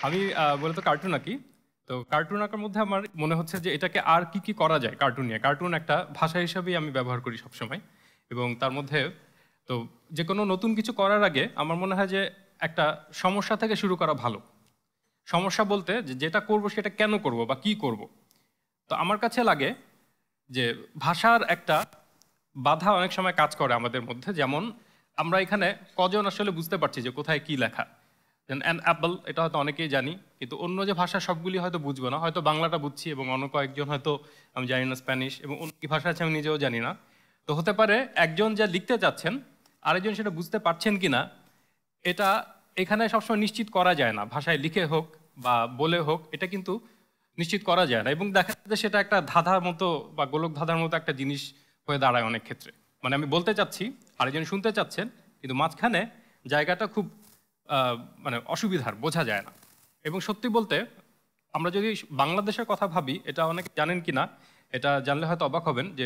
আমি মূলত কার্টুন আঁকি। তো কার্টুন আঁকার মধ্যে আমার মনে হচ্ছে যে এটাকে আর কি করা যায় কার্টুন নিয়ে। কার্টুন একটা ভাষা হিসাবেই আমি ব্যবহার করি সবসময়, এবং তার মধ্যে তো যে কোনো নতুন কিছু করার আগে আমার মনে হয় যে একটা সমস্যা থেকে শুরু করা ভালো। সমস্যা বলতে যেটা করব সেটা কেন করব বা কি করব। তো আমার কাছে লাগে যে ভাষার একটা বাধা অনেক সময় কাজ করে আমাদের মধ্যে। যেমন আমরা এখানে কজন আসলে বুঝতে পারছি যে কোথায় কি লেখা। অ্যান অ্যাপল এটা হয়তো অনেকেই জানি, কিন্তু অন্য যে ভাষা সবগুলি হয়তো বুঝবো না। হয়তো বাংলাটা বুঝছি এবং অন্য কয়েকজন হয়তো আমি জানি না স্প্যানিশ, এবং অন্য কি ভাষা আছে আমি নিজেও জানি না। তো হতে পারে একজন যা লিখতে চাচ্ছেন আরেকজন সেটা বুঝতে পারছেন কি না, এটা এখানে সবসময় নিশ্চিত করা যায় না। ভাষায় লিখে হোক বা বলে হোক, এটা কিন্তু নিশ্চিত করা যায় না, এবং দেখা যায় যে সেটা একটা ধাঁধার মতো বা গোলক ধাঁধার মতো একটা জিনিস হয়ে দাঁড়ায় অনেক ক্ষেত্রে। মানে আমি বলতে চাচ্ছি, আরেকজন শুনতে চাচ্ছেন, কিন্তু মাঝখানে জায়গাটা খুব মানে অসুবিধার, বোঝা যায় না। এবং সত্যি বলতে আমরা যদি বাংলাদেশের কথা ভাবি, এটা অনেকে জানেন কি না, এটা জানলে হয়তো অবাক হবেন যে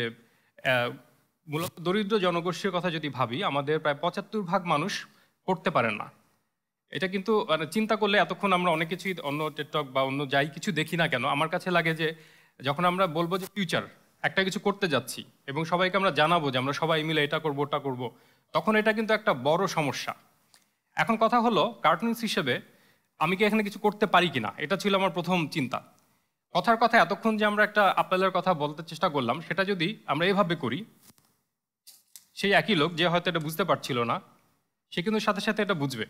মূলত দরিদ্র জনগোষ্ঠীর কথা যদি ভাবি, আমাদের প্রায় ৭৫% মানুষ পড়তে পারেন না। এটা কিন্তু মানে চিন্তা করলে এতক্ষণ আমরা অনেক কিছুই অন্য টেকটক বা অন্য যাই কিছু দেখি না কেন, আমার কাছে লাগে যে যখন আমরা বলবো যে ফিউচার একটা কিছু করতে যাচ্ছি এবং সবাইকে আমরা জানাবো যে আমরা সবাই মিলে এটা করবো ওটা করবো, তখন এটা কিন্তু একটা বড় সমস্যা। এখন কথা হলো, কার্টুনিস্ট হিসেবে আমি কি এখানে কিছু করতে পারি কিনা, এটা ছিল আমার প্রথম চিন্তা। কথার কথা এতক্ষণ যে আমরা একটা আপেলের কথা বলতে চেষ্টা করলাম, সেটা যদি আমরা এভাবে করি, সেই একই লোক যে হয়তো এটা বুঝতে পারছিল না, সে কিন্তু সাথে সাথে এটা বুঝবে,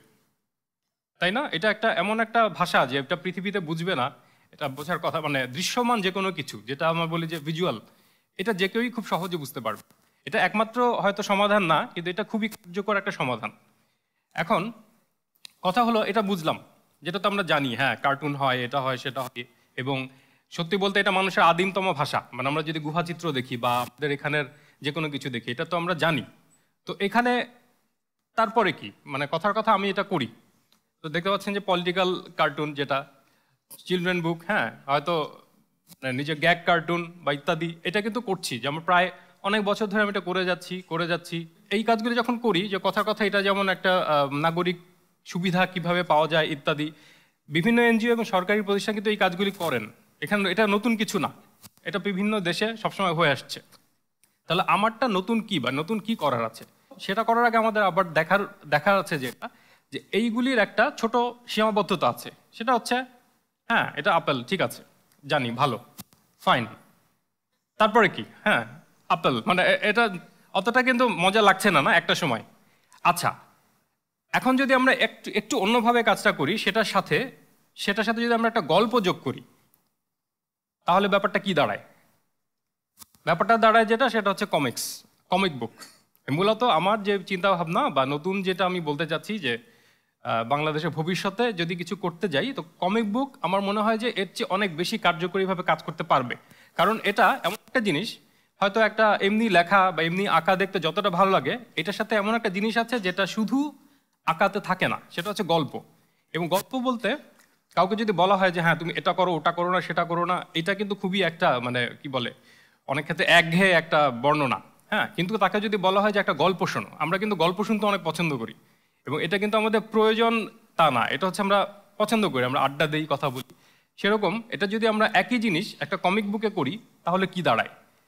তাই না? এটা একটা এমন একটা ভাষা যে এটা পৃথিবীতে বুঝবে না, এটা বোঝার কথা। মানে দৃশ্যমান যে কোনো কিছু, যেটা আমরা বলি যে ভিজুয়াল, এটা যে কেউই খুব সহজে বুঝতে পারবে। এটা একমাত্র হয়তো সমাধান না, কিন্তু এটা খুবই কার্যকর একটা সমাধান। এখন কথা হলো, এটা বুঝলাম, যেটা তো আমরা জানি, হ্যাঁ কার্টুন হয়, এটা হয় সেটা হয়, এবং সত্যি বলতে এটা মানুষের আদিমতম ভাষা। মানে আমরা যদি গুহাচিত্র দেখি বা আমাদের এখানের যে কোনো কিছু দেখি, এটা তো আমরা জানি। তো এখানে তারপরে কি, মানে কথার কথা আমি এটা করি, তো দেখতে পাচ্ছেন যে পলিটিক্যাল কার্টুন, যেটা চিলড্রেন বুক, হ্যাঁ হয়তো নিজের গ্যাগ কার্টুন বা ইত্যাদি, এটা কিন্তু করছি, যেমন প্রায় অনেক বছর ধরে আমি এটা করে যাচ্ছি। এই কাজগুলি যখন করি, যে কথার কথা এটা যেমন একটা নাগরিক সুবিধা কিভাবে পাওয়া যায় ইত্যাদি, বিভিন্ন এনজিও এবং সরকারি প্রতিষ্ঠান কিন্তু এই কাজগুলি করেন। এখানে এটা নতুন কিছু না, এটা বিভিন্ন দেশে সবসময় হয়ে আসছে। তাহলে আমারটা নতুন কি, বা নতুন কি করার আছে, সেটা করার আগে আমাদের আবার দেখার আছে যে এইগুলির একটা ছোট সীমাবদ্ধতা আছে। সেটা হচ্ছে, হ্যাঁ এটা আপেল, ঠিক আছে জানি, ভালো, ফাইন, তারপরে কি? হ্যাঁ আপেল, মানে এটা অতটা কিন্তু মজা লাগছে না, না একটা সময়। আচ্ছা, এখন যদি আমরা একটু অন্যভাবে কাজটা করি, সেটার সাথে যদি আমরা একটা গল্প যোগ করি, তাহলে ব্যাপারটা কি দাঁড়ায়? ব্যাপারটা দাঁড়ায় সেটা হচ্ছে কমিক বুক। মূলত আমার যে চিন্তা ভাবনা বা নতুন যেটা আমি বলতে চাচ্ছি, যে বাংলাদেশের ভবিষ্যতে যদি কিছু করতে যাই, তো কমিক বুক আমার মনে হয় যে এর চেয়ে অনেক বেশি কার্যকরীভাবে কাজ করতে পারবে। কারণ এটা এমন একটা জিনিস, হয়তো একটা এমনি লেখা বা এমনি আঁকা দেখতে যতটা ভালো লাগে, এটার সাথে এমন একটা জিনিস আছে যেটা শুধু আঁকাতে থাকে না, সেটা হচ্ছে গল্প। এবং গল্প বলতে কাউকে যদি বলা হয় যে হ্যাঁ তুমি এটা করো, ওটা করো না, সেটা করো না, এটা কিন্তু খুবই একটা মানে কি বলে, অনেক ক্ষেত্রে একঘেয়ে একটা বর্ণনা। হ্যাঁ, কিন্তু তাকে যদি বলা হয় যে একটা গল্প শোনো, আমরা কিন্তু গল্প শুনতে অনেক পছন্দ করি, এবং এটা কিন্তু আমাদের প্রয়োজন তা না, এটা হচ্ছে আমরা পছন্দ করি, আমরা আড্ডা দিই, কথা বলি। সেরকম এটা যদি আমরা একই জিনিস একটা কমিক বুকে করি, তাহলে কি দাঁড়ায়?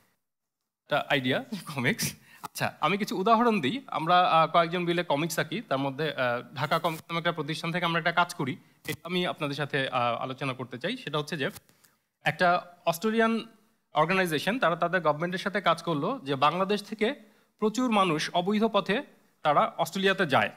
একটা আইডিয়া, কমিক্স। আচ্ছা, আমি কিছু উদাহরণ দিই। আমরা কয়েকজন মিলে কমিক্স আঁকি, তার মধ্যে ঢাকা কমিক্স নামে একটা প্রতিষ্ঠান থেকে আমরা একটা কাজ করি, এটা আমি আপনাদের সাথে আলোচনা করতে চাই। সেটা হচ্ছে যে একটা অস্ট্রেলিয়ান অর্গানাইজেশন, তারা তাদের গভর্নমেন্টের সাথে কাজ করলো যে বাংলাদেশ থেকে প্রচুর মানুষ অবৈধ পথে তারা অস্ট্রেলিয়াতে যায়।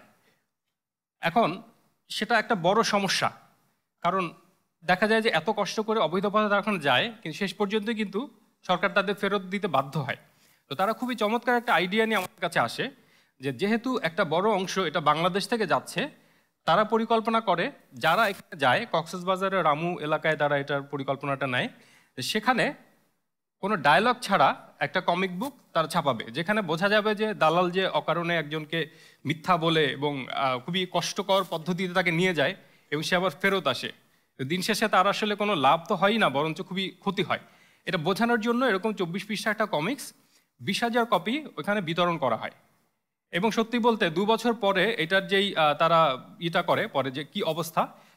এখন সেটা একটা বড় সমস্যা, কারণ দেখা যায় যে এত কষ্ট করে অবৈধ পথে তারা এখন যায়, কিন্তু শেষ পর্যন্ত কিন্তু সরকার তাদের ফেরত দিতে বাধ্য হয়। তো তারা খুবই চমৎকার একটা আইডিয়া নিয়ে আমাদের কাছে আসে, যে যেহেতু একটা বড় অংশ এটা বাংলাদেশ থেকে যাচ্ছে, তারা পরিকল্পনা করে যারা এখানে যায়, কক্সবাজারের রামু এলাকায় তারা এটার পরিকল্পনাটা নেয়, সেখানে কোনো ডায়লগ ছাড়া একটা কমিক বুক তারা ছাপাবে, যেখানে বোঝা যাবে যে দালাল যে অকারণে একজনকে মিথ্যা বলে এবং খুবই কষ্টকর পদ্ধতিতে তাকে নিয়ে যায় এবং সে আবার ফেরত আসে, দিন শেষে তার আসলে কোনো লাভ তো হয় না, বরঞ্চ খুবই ক্ষতি হয়। এটা বোঝানোর জন্য এরকম 24 পৃষ্ঠা একটা কমিক্স 20,000 কপি ওখানে বিতরণ করা হয়। এবং সত্যি বলতে 2 বছর পরে এটার যেই তারা এটা করে পরে যে কি অবস্থা,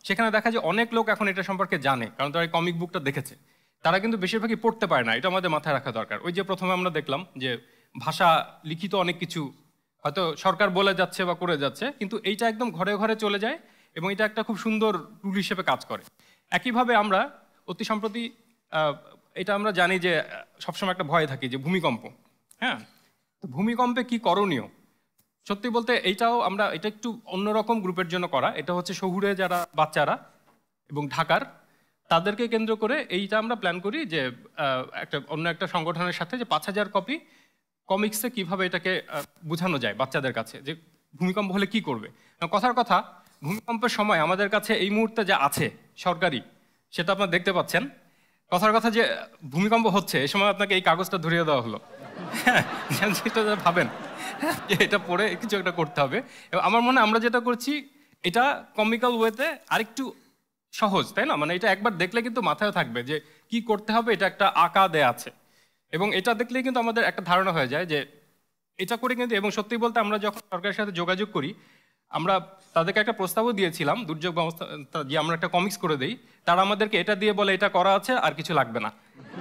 সেখানে দেখা যায় অনেক লোক এখন এটা সম্পর্কে জানে, কারণ তারা এই কমিক বুকটা দেখেছে। তারা কিন্তু বেশিরভাগই পড়তে পারে না, এটা আমাদের মাথায় রাখা দরকার। ওই যে প্রথমে আমরা দেখলাম যে ভাষা লিখিত অনেক কিছু হয়তো সরকার বলে যাচ্ছে বা করে যাচ্ছে, কিন্তু এইটা একদম ঘরে ঘরে চলে যায় এবং এটা একটা খুব সুন্দর টুল হিসেবে কাজ করে। একইভাবে আমরা অতি সম্প্রতি এটা আমরা জানি যে সবসময় একটা ভয় থাকি যে ভূমিকম্প। হ্যাঁ, তো ভূমিকম্পে কি করণীয়? সত্যি বলতে এটা একটু অন্যরকম গ্রুপের জন্য করা। এটা হচ্ছে শহুরে যারা বাচ্চারা এবং ঢাকার, তাদেরকে কেন্দ্র করে এইটা আমরা প্ল্যান করি যে অন্য একটা সংগঠনের সাথে যে 5000 কপি কমিক্সে কিভাবে এটাকে বোঝানো যায় বাচ্চাদের কাছে, যে ভূমিকম্প হলে কি করবে। কথার কথা, ভূমিকম্পের সময় আমাদের কাছে এই মুহূর্তে যা আছে সরকারি, সেটা আপনারা দেখতে পাচ্ছেন। কথার কথা যে ভূমিকম্প হচ্ছে, এই সময় আপনাকে এই কাগজটা ধরিয়ে দেওয়া হলো। হ্যাঁ, ভাবেন যে এটা পড়ে কিছু একটা করতে হবে। এবং আমার মনে হয় আমরা যেটা করছি এটা কমিক্যাল ওয়েতে আরেকটু সহজ, তাই না? মানে এটা একবার দেখলে কিন্তু মাথায় থাকবে যে কি করতে হবে, এটা একটা আঁকা দেয়া আছে এবং এটা দেখলেই কিন্তু আমাদের একটা ধারণা হয়ে যায় যে এটা করে কিন্তু। এবং সত্যি বলতে আমরা যখন সরকারের সাথে যোগাযোগ করি, আমরা তাদেরকে একটা প্রস্তাবও দিয়েছিলাম দুর্যোগ ব্যবস্থা যে আমরা একটা কমিক্স করে দিই। তারা আমাদেরকে এটা দিয়ে বলে এটা করা আছে, আর কিছু লাগবে না।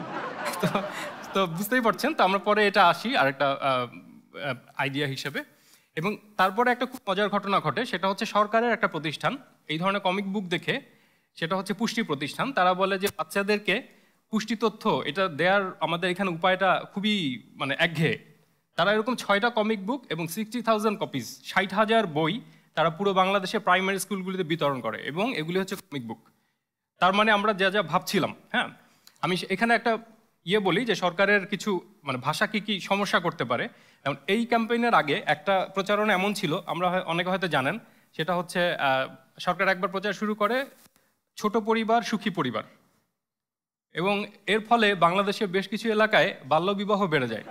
তো বুঝতেই পারছেন, তো আমরা পরে এটা আসি আর একটা আইডিয়া হিসেবে। এবং তারপরে একটা খুব মজার ঘটনা ঘটে, সেটা হচ্ছে সরকারের একটা প্রতিষ্ঠান এই ধরনের কমিক বুক দেখে, সেটা হচ্ছে পুষ্টি প্রতিষ্ঠান। তারা বলে যে বাচ্চাদেরকে পুষ্টি তথ্য এটা দেওয়ার আমাদের এখানে উপায়টা খুবই মানে একঘেয়ে। তারা এরকম 6টা কমিক বুক এবং 60,000 কপিজ, 60,000 বই তারা পুরো বাংলাদেশে প্রাইমারি স্কুলগুলিতে বিতরণ করে এবং এগুলি হচ্ছে কমিক বুক। তার মানে আমরা যা যা ভাবছিলাম, হ্যাঁ, আমি এখানে একটা বলি যে সরকারের কিছু মানে ভাষা কি সমস্যা করতে পারে। এবং এই ক্যাম্পেইনের আগে একটা প্রচারণা এমন ছিল, আমরা অনেকে হয়তো জানেন, সেটা হচ্ছে সরকার একবার প্রচার শুরু করে ছোট পরিবার সুখী পরিবার, এবং এর ফলে বাংলাদেশের বেশ কিছু এলাকায় বাল্যবিবাহ বেড়ে যায়।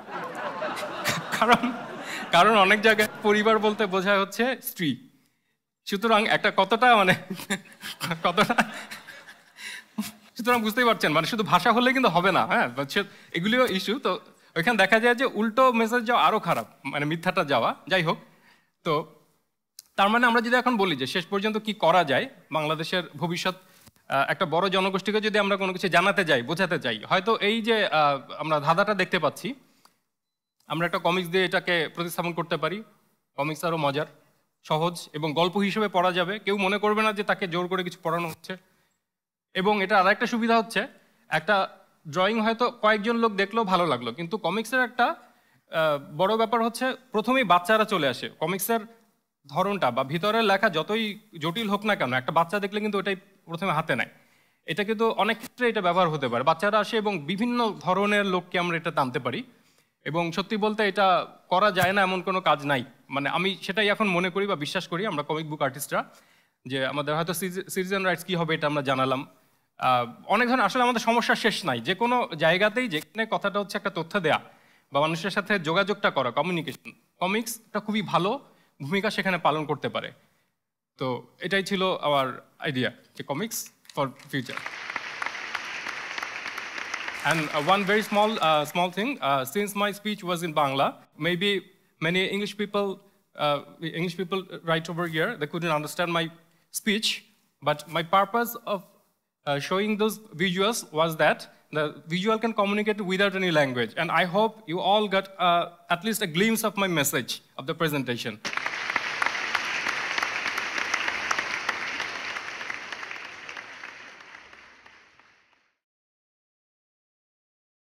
কারণ অনেক জায়গায় পরিবার বলতে বোঝায় হচ্ছে স্ত্রী। সুতরাং সুতরাং বুঝতেই পারছেন, মানে শুধু ভাষা হলে কিন্তু হবে না। হ্যাঁ, এগুলিও ইস্যু। তো ওইখানে দেখা যায় যে উল্টো মেসেজ যাওয়া আরো খারাপ, মানে মিথ্যাটা যাওয়া। যাই হোক, তো তার মানে আমরা যদি এখন বলি যে শেষ পর্যন্ত কি করা যায়, বাংলাদেশের ভবিষ্যৎ একটা বড় জনগোষ্ঠীকে যদি আমরা কোনো কিছু জানাতে যাই, বোঝাতে চাই, হয়তো এই যে আমরা ধাঁধাটা দেখতে পাচ্ছি, আমরা একটা কমিক্স দিয়ে এটাকে প্রতিস্থাপন করতে পারি। কমিক্স আরও মজার, সহজ এবং গল্প হিসেবে পড়া যাবে। কেউ মনে করবে না যে তাকে জোর করে কিছু পড়ানো হচ্ছে। এবং এটা আরেকটা সুবিধা হচ্ছে, একটা ড্রয়িং হয়তো কয়েকজন লোক দেখলেও ভালো লাগলো, কিন্তু কমিক্সের একটা বড় ব্যাপার হচ্ছে প্রথমেই বাচ্চারা চলে আসে। কমিক্সের ধরনটা বা ভিতরের লেখা যতই জটিল হোক না কেন, একটা বাচ্চা দেখলে কিন্তু ওটাই প্রথমে হাতে নেয়। এটা কিন্তু অনেক ক্ষেত্রে এটা ব্যবহার হতে পারে। বাচ্চারা আসে এবং বিভিন্ন ধরনের লোককে আমরা এটা টানতে পারি। এবং সত্যি বলতে এটা করা যায় না এমন কোনো কাজ নাই। মানে আমি সেটাই এখন মনে করি বা বিশ্বাস করি, আমরা কমিক বুক আর্টিস্টরা, যে আমাদের হয়তো সিটিজেন রাইটস কী হবে এটা আমরা জানালাম। অনেক ধরনের আসলে আমাদের সমস্যার শেষ নাই। যে কোনো জায়গাতেই যেখানে কথাটা হচ্ছে একটা তথ্য দেয়া বা মানুষের সাথে যোগাযোগটা করা, কমিউনিকেশন, কমিক্স একটা খুবই ভালো ভূমিকা সেখানে পালন করতে পারে। তো এটাই ছিল আমার আইডিয়া, যে comics for future. And one very small thing, since my speech was in Bangla, maybe many English people right over here, they couldn't understand my speech, but my purpose of showing those visuals was that the visual can communicate without any language, and I hope you all got at least a glimpse of my message of the presentation.